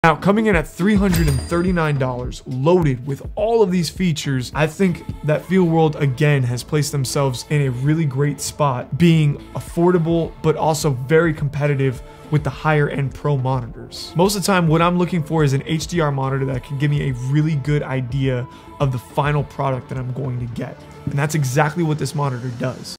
Now, coming in at $339, loaded with all of these features, I think that FeelWorld again has placed themselves in a really great spot, being affordable, but also very competitive with the higher end pro monitors. Most of the time, what I'm looking for is an HDR monitor that can give me a really good idea of the final product that I'm going to get. And that's exactly what this monitor does.